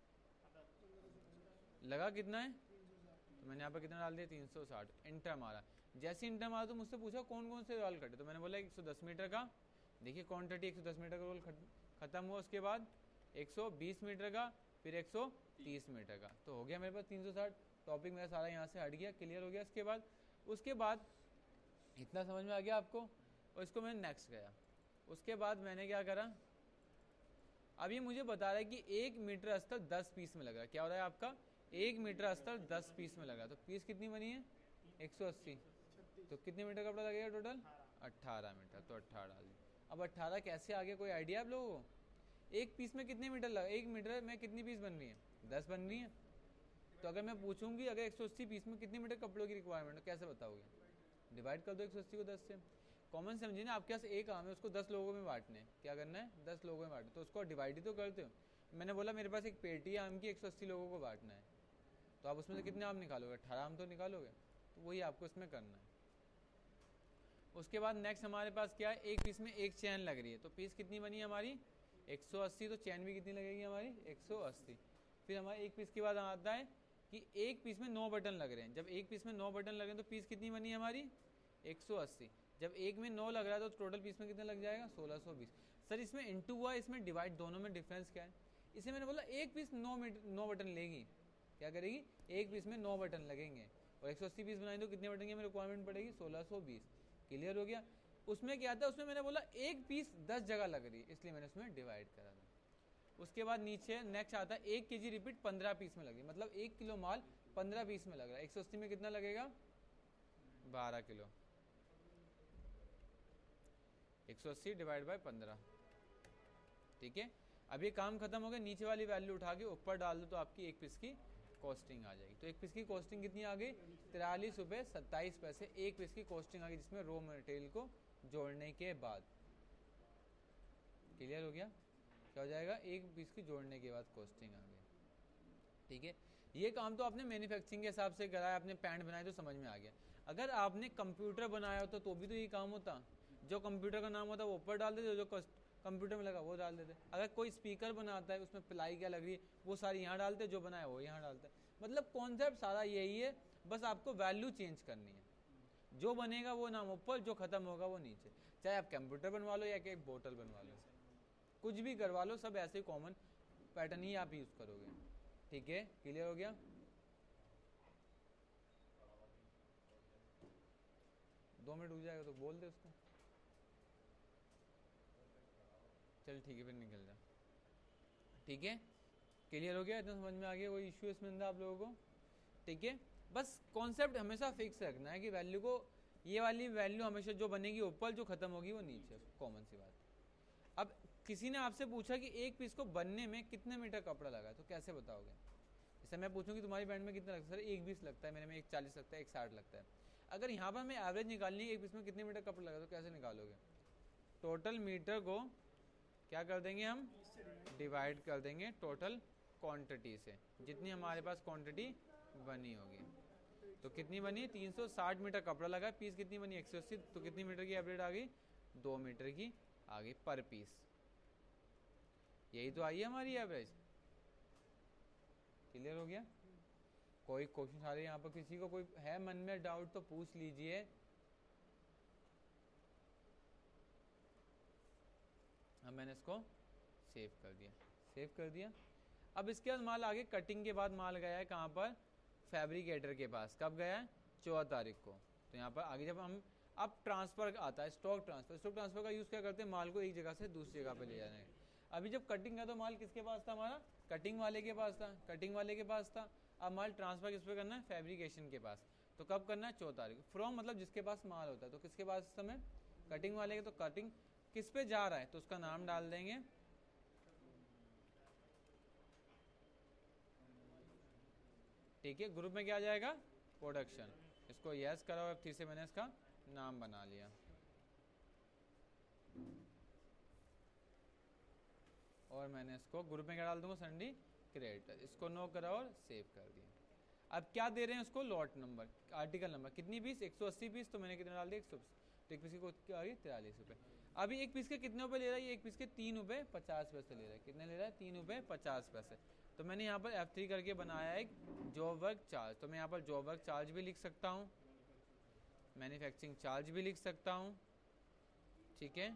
लगा कितना है? तो मैंने यहाँ पर कितना डाल दिया? तीन सौ साठ। इंटर मारा। जैसे इंटर मारा तो मुझसे पूछा कौन कौन से रोल कटे, तो मैंने बोला एक सौ दस मीटर का। देखिए क्वांटिटी एक सौ दस मीटर का रोल खत्म हुआ। उसके बाद एक सौ बीस मीटर का, फिर एक सौ तीस मीटर का। तो हो गया मेरे पास तीन सौ साठ। टॉपिक मेरा सारा यहाँ से हट गया, क्लियर हो गया। इसके बाद उसके बाद इतना समझ में आ गया आपको? और इसको मैंने नेक्स्ट गया। उसके बाद मैंने क्या करा? अब ये मुझे बता रहा है कि एक मीटर अस्तर दस पीस में लगा। क्या हो रहा है आपका? एक मीटर अस्तर दस पीस में लगा। तो पीस कितनी बनी है? एक सौ अस्सी। तो कितने मीटर कपड़ा लगेगा टोटल? अट्ठारह मीटर। तो अट्ठारह डाल दिया। अब अट्ठारह कैसे आ गया, कोई आइडिया आप लोगों को? एक पीस में कितने मीटर लगा? एक मीटर में कितनी पीस बन रही है? दस बन रही है। तो अगर मैं पूछूंगी अगर एक सौ अस्सी पीस में कितने मीटर कपड़ों की रिक्वायरमेंट है, कैसे बताओगे? डिवाइड कर दो एक सौ अस्सी को दस से। कॉमन समझिए ना, आपके पास एक काम है, उसको दस लोगों में बांटने। क्या करना है? दस लोगों में बांटना। तो उसको डिवाइड ही तो करते हो। मैंने बोला मेरे पास एक पेटी है आम की, एक सौ अस्सी लोगों को बांटना है। तो आप उसमें से कितने आम निकालोगे? अट्ठारह आम तो निकालोगे। तो वही आपको इसमें करना है। उसके बाद नेक्स्ट हमारे पास क्या है? एक पीस में एक चैन लग रही है। तो पीस कितनी बनी है हमारी? एक सौ अस्सी। तो चैन भी कितनी लगेगी हमारी? एक सौ अस्सी। फिर हमारे एक पीस के बाद आता है कि एक पीस में नौ बटन लग रहे हैं। जब एक पीस में नौ बटन लग रहे हैं तो पीस कितनी बनी है हमारी? एक सौ अस्सी। जब एक में नौ लग रहा है तो टोटल पीस में कितना लग जाएगा? सोलह सौ बीस। सर इसमें इंटू हुआ, इसमें डिवाइड, दोनों में डिफरेंस क्या है? इसे मैंने बोला एक पीस नौ नौ बटन लेगी। क्या करेगी? एक पीस में नौ बटन लगेंगे। और एक सौ अस्सी पीस बनाएंगे तो कितने बटन की हमें रिक्वायरमेंट पड़ेगी? सोलह सौ बीस। क्लियर हो गया? उसमें क्या था? उसमें मैंने बोला एक पीस दस जगह लग रही है, इसलिए मैंने उसमें डिवाइड करा था। उसके बाद नीचे नेक्स्ट आता है एक के जी रिपीट पंद्रह पीस में लगी, मतलब एक किलो माल पंद्रह पीस में लग रहा है। एक सौ अस्सी में कितना लगेगा? बारह किलो। एक सौ अस्सी डिवाइड बाय पंद्रह। ठीक है, अब ये काम खत्म हो गया। नीचे वाली वैल्यू उठा के ऊपर डाल दो तो आपकी एक पीस की कॉस्टिंग आ जाएगी। तो एक पीस की कॉस्टिंग कितनी आ गई? तिरालीस रुपये सत्ताईस पैसे एक पीस की कॉस्टिंग आ गई, जिसमें रॉ मटेरियल को जोड़ने के बाद। क्लियर हो गया? क्या हो जाएगा? एक पीस की जोड़ने के बाद कॉस्टिंग आ गई। ठीक है, ये काम तो आपने मैन्युफैक्चरिंग के हिसाब से कराया, आपने पैंट बनाए तो समझ में आ गया। अगर आपने कंप्यूटर बनाया होता तो भी तो ये काम होता। जो कंप्यूटर का नाम होता है वो ऊपर डाल देते, जो कंप्यूटर में लगा वो डाल देते। अगर कोई स्पीकर बनाता है उसमें प्लाई क्या लग रही है वो सारी यहाँ डालते, जो बनाया वो यहाँ डालते। मतलब कॉन्सेप्ट सारा यही है, बस आपको वैल्यू चेंज करनी है। जो बनेगा वो नाम ऊपर, जो खत्म होगा वो नीचे। चाहे आप कंप्यूटर बनवा लो या कि एक बोतल बनवा लो, कुछ भी करवा लो, सब ऐसे कॉमन पैटर्न ही आप यूज करोगे। ठीक है, क्लियर हो गया? दो मिनट रुक जाएगा तो बोल दे उसको। चल ठीक है, फिर निकल जा। ठीक है, क्लियर हो गया? इतना समझ में आ गया? कोई इश्यू इसमें अंदर आप लोगों को? ठीक है, बस कॉन्सेप्ट हमेशा फिक्स रखना है कि वैल्यू को, ये वाली वैल्यू हमेशा जो बनेगी ऊपर, जो खत्म होगी वो नीचे, कॉमन सी बात। अब किसी ने आपसे पूछा कि एक पीस को बनने में कितने मीटर कपड़ा लगा, तो कैसे बताओगे? जैसे मैं पूछूं कि तुम्हारी बैंड में कितना लगता है? सर एक बीस लगता है, मेरे में एक चालीस लगता है, एक साठ लगता है। अगर यहाँ पर हमें एवरेज निकालनी है एक पीस में कितने मीटर कपड़ा लगा, तो कैसे निकालोगे? टोटल मीटर को क्या कर देंगे हम? डिवाइड कर देंगे टोटल क्वांटिटी से, जितनी हमारे पास क्वांटिटी बनी होगी। तो कितनी बनी? तीन सौ साठ मीटर कपड़ा लगा, पीस कितनी बनी? एक सौ अस्सी। तो कितनी मीटर की एवरेज आ गई? दो मीटर की आ गई पर पीस। यही तो आई है हमारी एवरेज। क्लियर हो गया? कोई क्वेश्चन आ रही है यहाँ पर? किसी को कोई है मन में डाउट तो पूछ लीजिए। अब मैंने इसको सेव कर दिया, सेव कर दिया। अब इसके बाद माल आगे कटिंग के बाद माल गया है कहाँ पर? फैब्रिकेटर के पास। कब गया है? चौदह तारीख को। तो यहाँ पर आगे जब हम, अब ट्रांसफर आता है, स्टॉक ट्रांसफर। स्टॉक ट्रांसफर का यूज़ क्या करते हैं? माल को एक जगह से दूसरी जगह पे ले जाने। अभी जब कटिंग का तो माल किसके पास था? हमारा कटिंग वाले के पास था, कटिंग वाले के पास था। अब माल ट्रांसफर किस पे करना है? फैब्रिकेशन के पास। तो कब करना है? चौदह तारीख। फ्रॉम मतलब जिसके पास माल होता है, तो किसके पास? समय कटिंग वाले के। तो कटिंग किस पे जा रहा है तो उसका नाम डाल देंगे। ठीक है। ग्रुप में क्या आ जाएगा, प्रोडक्शन। इसको यस करो, अब थ्री से मैंने इसका नाम बना लिया और मैंने इसको ग्रुप में क्या डाल दूंगा, संडी क्रिएटर। इसको नो करा और सेव कर दिया। अब क्या दे रहे हैं उसको, लॉट नंबर, आर्टिकल नंबर, कितनी पीस, एक सौ अस्सी पीस, तो मैंने कितने डाल दिया, एक सौ। तो एक पीस की क्या आ गई, तिरालीस रुपये। अभी एक पीस के कितने रुपए ले रहा है, ये एक पीस के तीन रुपये पचास पैसे ले रहा है। कितने ले रहा है, तीन रुपये पचास पैसे। तो मैंने यहाँ पर एफ थ्री करके बनाया एक जॉब वर्क चार्ज। तो मैं यहाँ पर जॉब वर्क चार्ज भी लिख सकता हूँ, मैन्युफैक्चरिंग चार्ज भी लिख सकता हूँ, ठीक है।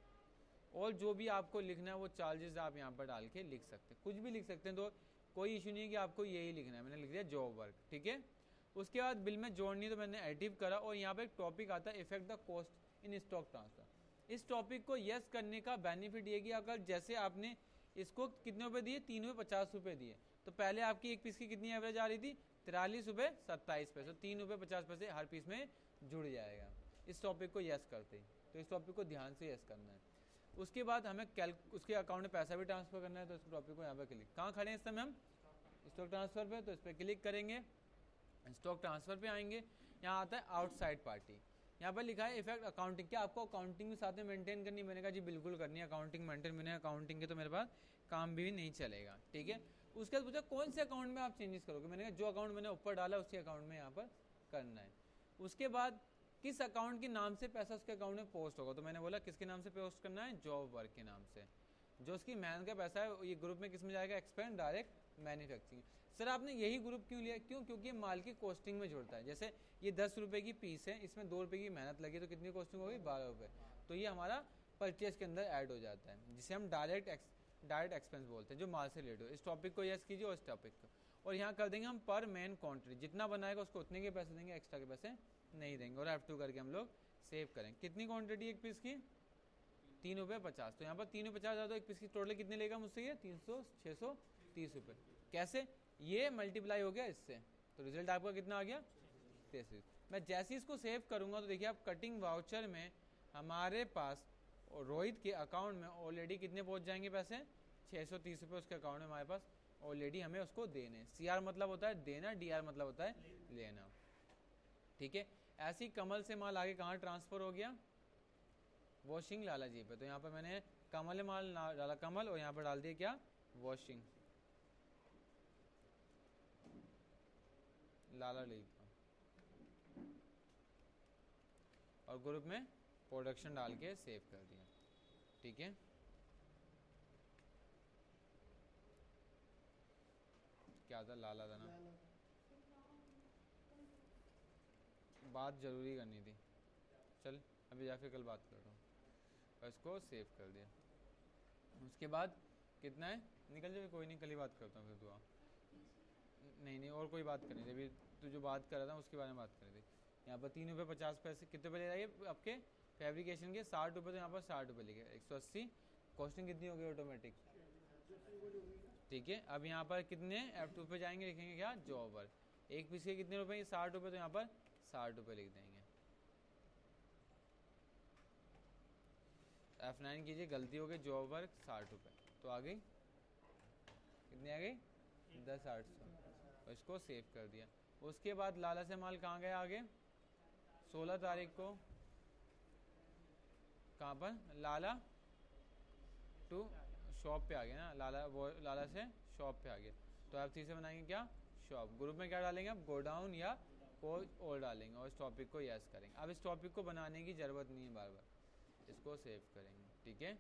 और जो भी आपको लिखना है वो चार्जेस आप यहाँ पर डाल के लिख सकते हैं, कुछ भी लिख सकते हैं, तो कोई इशू नहीं है कि आपको यही लिखना है। मैंने लिख दिया जॉब वर्क, ठीक है। उसके बाद बिल में जोड़नी, तो मैंने एडिटिव करा और यहाँ पे एक टॉपिक आता है, effect the cost in stock transfer. इस टॉपिक को यस करने का बेनिफिट ये कि अगर जैसे आपने इसको कितने रुपए दिए, तीन रुपये पचास रुपये दिए, तो पहले आपकी एक पीस की कितनी एवरेज आ रही थी, तिरालीस रुपये सत्ताईस पैसे, तीन रुपये पचास पैसे हर पीस में जुड़ जाएगा इस टॉपिक को यस करते ही। तो इस टॉपिक को ध्यान से यस करना है। उसके बाद हमें कैल उसके अकाउंट में पैसा भी ट्रांसफर करना है, तो इस टॉपिक को यहाँ पर क्लिक, कहाँ खड़े हैं इस समय हम, स्टॉक ट्रांसफर पे, तो इस पर क्लिक करेंगे, स्टॉक ट्रांसफर पे आएंगे। यहाँ आता है आउटसाइड पार्टी, यहाँ पर लिखा है इफेक्ट अकाउंटिंग। क्या आपको अकाउंटिंग भी साथ में मेंटेन करनी है, मैंने कहा जी बिल्कुल करनी है अकाउंटिंग मेंटेन। मैंने अकाउंटिंग के तो मेरे पास काम भी नहीं चलेगा, ठीक है। उसके बाद पूछा कौन से अकाउंट में आप चेंजेस करोगे, मैंने कहा जो अकाउंट मैंने ऊपर डाला उसी अकाउंट में यहाँ पर करना है। उसके बाद किस अकाउंट के नाम से पैसा उसके अकाउंट में पोस्ट होगा, तो मैंने बोला किसके नाम से पोस्ट करना है, जॉब वर्क के नाम से। जो उसकी मेहनत का पैसा है ये ग्रुप में किस में जाएगा, एक्सपेंड डायरेक्ट मैन्युफैक्चरिंग। सर आपने यही ग्रुप क्यों लिया, क्यों, क्योंकि ये माल की कॉस्टिंग में जुड़ता है। जैसे ये दस रुपए की पीस है, इसमें दो रुपए की मेहनत लगी, तो कितनी कॉस्टिंग होगी, बारह रुपए। तो ये हमारा परचेज के अंदर ऐड हो जाता है, जिसे हम डायरेक्ट डायरेक्ट एक्सपेंस बोलते हैं, जो माल से रिलेटेड हो। इस टॉपिक को यस कीजिए और इस टॉपिक को, और यहाँ कर देंगे हम पर मैन क्वान्टिटी, जितना बनाएगा उसको उतने के पैसे देंगे, एक्स्ट्रा के पैसे नहीं देंगे। और एफ टू करके हम लोग सेव करें। कितनी क्वांटिटी एक पीस की, तीन रुपये पचास। तो यहाँ पर तीन रुपये पचास हज़ार, तो एक पीस की टोटल कितने लेगा मुझसे, ये तीन सौ छः सौ तीस रुपये। कैसे, ये मल्टीप्लाई हो गया इससे, तो रिजल्ट आपका कितना आ गया, तैंतीस। मैं जैसे ही इसको सेव करूंगा तो देखिए आप कटिंग वाउचर में हमारे पास रोहित के अकाउंट में ऑलरेडी कितने पहुंच जाएंगे पैसे, छः सौ तीस रुपये उसके अकाउंट में हमारे पास ऑलरेडी हमें उसको देने। सी आर मतलब होता है देना, डी आर मतलब होता है लेना, ठीक है। ऐसी कमल से माल आगे कहाँ ट्रांसफर हो गया, वॉशिंग लाला जी पे। तो यहाँ पर मैंने कमल माल डाला कमल, और यहाँ पर डाल दिया क्या, वॉशिंग लाला ली का, और ग्रुप में प्रोडक्शन डाल के सेव कर दिया, ठीक है। क्या था, लाला था ना, बात जरूरी करनी थी, चल अभी या फिर कल बात कर रहा हूँ। और इसको सेव कर दिया। उसके बाद कितना है, निकल जाए, कोई नहीं, कल ही बात करता हूँ फिर दुआ। नहीं नहीं और कोई बात करनी थी, अभी तू जो बात कर रहा था उसके बारे में बात करनी थी। यहाँ पर तीन रुपये पचास पैसे, कितने रुपये ले रहा है आपके फैब्रिकेशन के, साठ रुपये, तो यहाँ पर साठ रुपये लिखे, एक सौ अस्सी। कॉस्टिंग कितनी होगी ऑटोमेटिक, ठीक है। अब यहाँ पर कितने एफ टू पे जाएंगे, लिखेंगे क्या, जॉब वर्क। एक पीस के कितने रुपये, साठ रुपये, तो यहाँ पर साठ रुपये लिख देंगे। एफ नाइन कीजिए, गलती हो गई, जॉब वर्क साठ रुपये, तो आ गई कितनी आ गई, दस आठ सौ। और इसको सेव कर दिया। उसके बाद लाला से माल कहाँ गया आगे, सोलह तारीख को कहाँ पर, लाला टू शॉप पे आ गया ना, लाला वो लाला से शॉप पे आ गया। तो आप तीसरे बनाएंगे क्या, शॉप। ग्रुप में क्या डालेंगे आप, गोडाउन या कोई और डालेंगे, और इस टॉपिक को यस करेंगे। अब इस टॉपिक को बनाने की ज़रूरत नहीं है बार बार, इसको सेव करेंगे, ठीक है।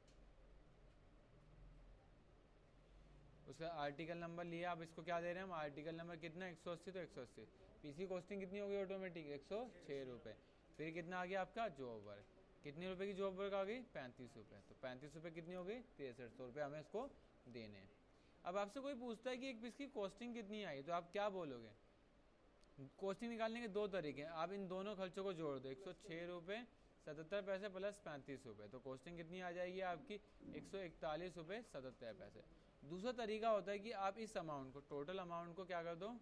उसका आर्टिकल नंबर लिया, अब इसको क्या दे रहे हैं हम, आर्टिकल नंबर कितना, एक सौ अस्सी, तो एक सौ अस्सी। पीसी कॉस्टिंग कितनी होगी ऑटोमेटिक, एक सौ छः रुपये। फिर कितना आ गया आपका जॉब वर्क, कितने रुपए की जॉब वर्क आ गई, पैंतीस रुपये। तो पैंतीस रुपये कितनी हो गई, तिरसठ सौ रुपये हमें इसको देने हैं। अब आपसे कोई पूछता है कि एक पीस की कॉस्टिंग कितनी आई, तो आप क्या बोलोगे, कॉस्टिंग निकालने के दो तरीके हैं, आप इन दोनों खर्चों को जोड़ दो, एक सौ छः रुपये सतहत्तर पैसे प्लस पैंतीस रुपये, तो कॉस्टिंग कितनी आ जाएगी आपकी, एक सौ इकतालीस रुपये सतहत्तर पैसे। दूसरा तरीका होता है कि आप इस अमाउंट को, टोटल अमाउंट को क्या कर दो,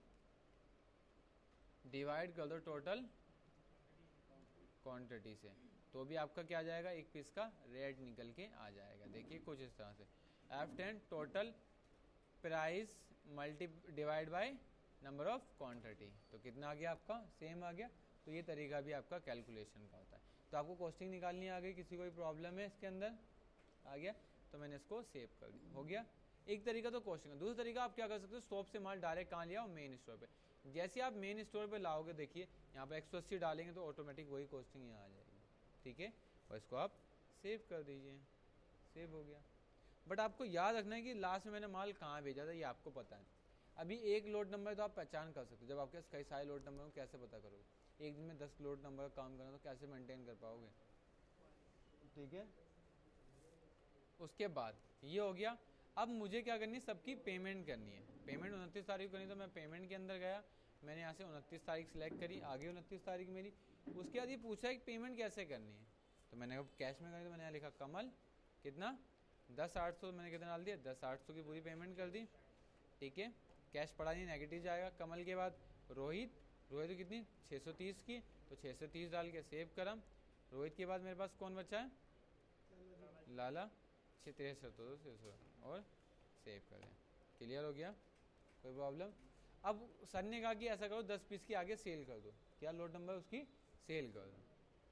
डिवाइड कर दो टोटल क्वांटिटी से, तो भी आपका क्या आ जाएगा, एक पीस का रेट निकल के आ जाएगा। देखिए कुछ इस तरह से, F ten total price multi divide by number of quantity, तो कितना आ गया आपका, सेम आ गया। तो ये तरीका भी आपका कैलकुलेशन का होता है। तो आपको कॉस्टिंग निकालनी आ गई, किसी कोई प्रॉब्लम है इसके अंदर, आ गया तो मैंने इसको सेव कर दिया, हो गया। एक तरीका तो कॉस्टिंग का। दूसरा तरीका आप क्या कर सकते हो, शॉप से माल डायरेक्ट कहाँ लिया, मेन स्टोर पे। जैसे आप मेन स्टोर पे लाओगे, देखिए यहाँ पे एक सौ अस्सी डालेंगे तो ऑटोमेटिक वही कॉस्टिंग यहाँ आ जाएगी, ठीक है। और इसको आप सेव कर दीजिए, सेव हो गया। बट आपको याद रखना है कि लास्ट में मैंने माल कहाँ भेजा था, ये आपको पता है। अभी एक लोड नंबर तो आप पहचान कर सकते हो, जब आपके कई सारे लोड नंबर हो कैसे पता करोगे। एक दिन में दस लोड नंबर का काम करना तो कैसे मेंटेन कर पाओगे, ठीक है। उसके बाद ये हो गया। अब मुझे क्या करनी है, सबकी पेमेंट करनी है। पेमेंट उनतीस तारीख को करनी, तो मैं पेमेंट के अंदर गया, मैंने यहाँ से उनतीस तारीख सेलेक्ट करी, आगे उनतीस तारीख मेरी। उसके बाद ये पूछा कि पेमेंट कैसे करनी है, तो मैंने अब कैश में करनी, तो मैंने यहाँ लिखा कमल कितना, दस आठ सौ मैंने कितना डाल दिया, दस आठ सौ की पूरी पेमेंट कर दी, ठीक है। कैश पड़ा नहीं, नेगेटिव जाएगा। कमल के बाद रोहित, रोहित कितनी छः सौ तीस की, तो छः सौ तीस डाल के सेव करा। रोहित के बाद मेरे पास कौन बचा है, लाला, छः तिरसठ तो छः और सेव करें। क्लियर हो गया, कोई प्रॉब्लम। अब सर ने कहा कि ऐसा करो दस पीस की आगे सेल कर दो, क्या लोड नंबर उसकी सेल कर दो।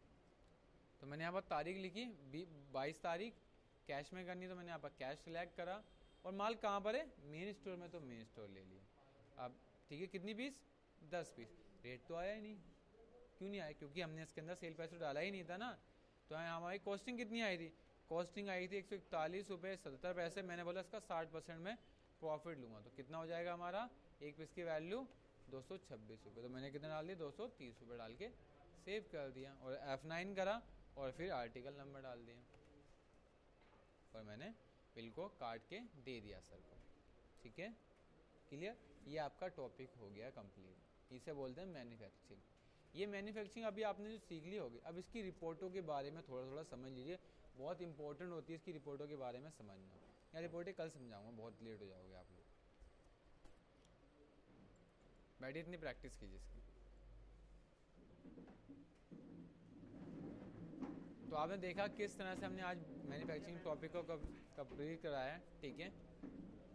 तो मैंने यहाँ पर तारीख लिखी बाईस तारीख, कैश में करनी, तो मैंने यहाँ पर कैश सिलेक्ट करा। और माल कहाँ पर है, मेन स्टोर में, तो मेन स्टोर ले लिया। अब ठीक है, कितनी पीस, दस पीस। रेट तो आया ही नहीं, क्यों नहीं आया, क्योंकि हमने इसके अंदर सेल पैसे डाला ही नहीं था ना। तो हमारी कॉस्टिंग कितनी आई थी, कॉस्टिंग आई थी एक सौ इकतालीस रुपये सत्तर पैसे। मैंने बोला इसका साठ परसेंट में प्रॉफिट लूँगा, तो कितना हो जाएगा हमारा, एक पीस की वैल्यू दो सौ छब्बीस रुपये। तो मैंने कितना डाल दिया, दो सौ तीस रुपये डाल के सेव कर दिया। और एफ नाइन करा और फिर आर्टिकल नंबर डाल दिया, और मैंने बिल को काट के दे दिया सर को, ठीक है। क्लियर, ये आपका टॉपिक हो गया कंप्लीट। इसे बोलते हैं मैन्युफैक्चरिंग। ये मैन्युफैक्चरिंग अभी आपने जो सीख ली होगी, अब इसकी रिपोर्टों के बारे में थोड़ा थोड़ा समझ लीजिए, बहुत इंपॉर्टेंट होती है इसकी रिपोर्टों के बारे में समझना। या रिपोर्टें कल समझाऊंगा, बहुत लेट हो जाओगे आप लोग। बैठिए, इतनी प्रैक्टिस कीजिए इसकी। तो आपने देखा किस तरह से हमने आज मैन्युफैक्चरिंग टॉपिक को कंप्लीट कराया है, ठीक है।